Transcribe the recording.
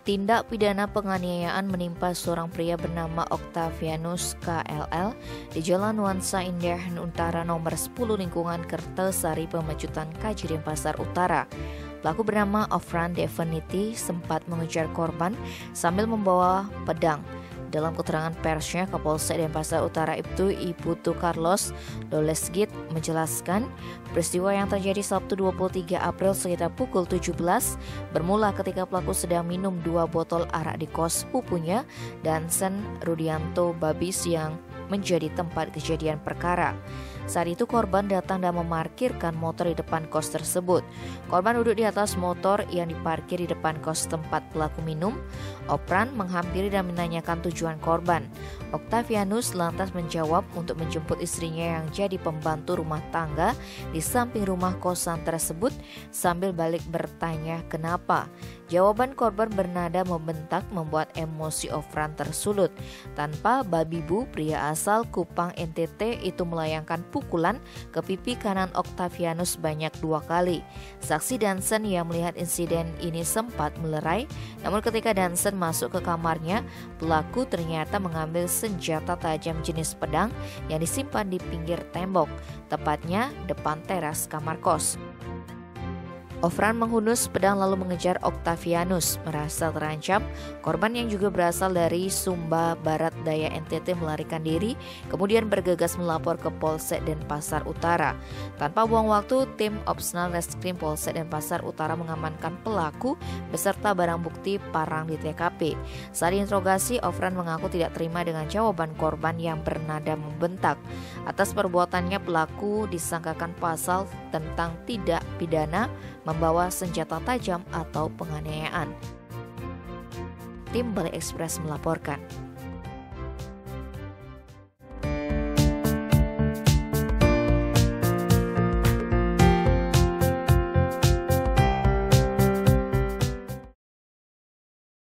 Tindak pidana penganiayaan menimpa seorang pria bernama Octavianus KLL di Jalan Nuansa Indah Utara nomor 10 lingkungan Kertesari Pemecutan Kajian Pasar Utara. Pelaku bernama Ofran Deveniti sempat mengejar korban sambil membawa pedang. Dalam keterangan persnya, Kapolsek Denpasar Utara Ibtu Carlos Dolesgit menjelaskan peristiwa yang terjadi Sabtu 23 April sekitar pukul 17 bermula ketika pelaku sedang minum 2 botol arak di kos sepupunya Dansen Rudianto Babis yang menjadi tempat kejadian perkara. Saat itu korban datang dan memarkirkan motor di depan kos tersebut. Korban duduk di atas motor yang diparkir di depan kos tempat pelaku minum. Ofran menghampiri dan menanyakan tujuan korban. Octavianus lantas menjawab untuk menjemput istrinya yang jadi pembantu rumah tangga di samping rumah kosan tersebut sambil balik bertanya kenapa. Jawaban korban bernada membentak membuat emosi Ofran tersulut. Tanpa babi bu, pria asal Kupang NTT itu melayangkan pukulan ke pipi kanan Octavianus sebanyak 2 kali. Saksi Dansen yang melihat insiden ini sempat melerai, namun ketika Dansen masuk ke kamarnya, pelaku ternyata mengambil senjata tajam jenis pedang yang disimpan di pinggir tembok, tepatnya depan teras kamar kos. Ofran menghunus pedang lalu mengejar Octavianus. Merasa terancam, korban yang juga berasal dari Sumba Barat Daya NTT melarikan diri, kemudian bergegas melapor ke Polsek Denpasar Utara. Tanpa buang waktu, tim Opsnal Reskrim Polsek Denpasar Utara mengamankan pelaku beserta barang bukti parang di TKP. Saat diinterogasi, Ofran mengaku tidak terima dengan jawaban korban yang bernada membentak. Atas perbuatannya, pelaku disangkakan pasal tentang tidak pidana membawa senjata tajam atau penganiayaan. Tim Bali Express melaporkan.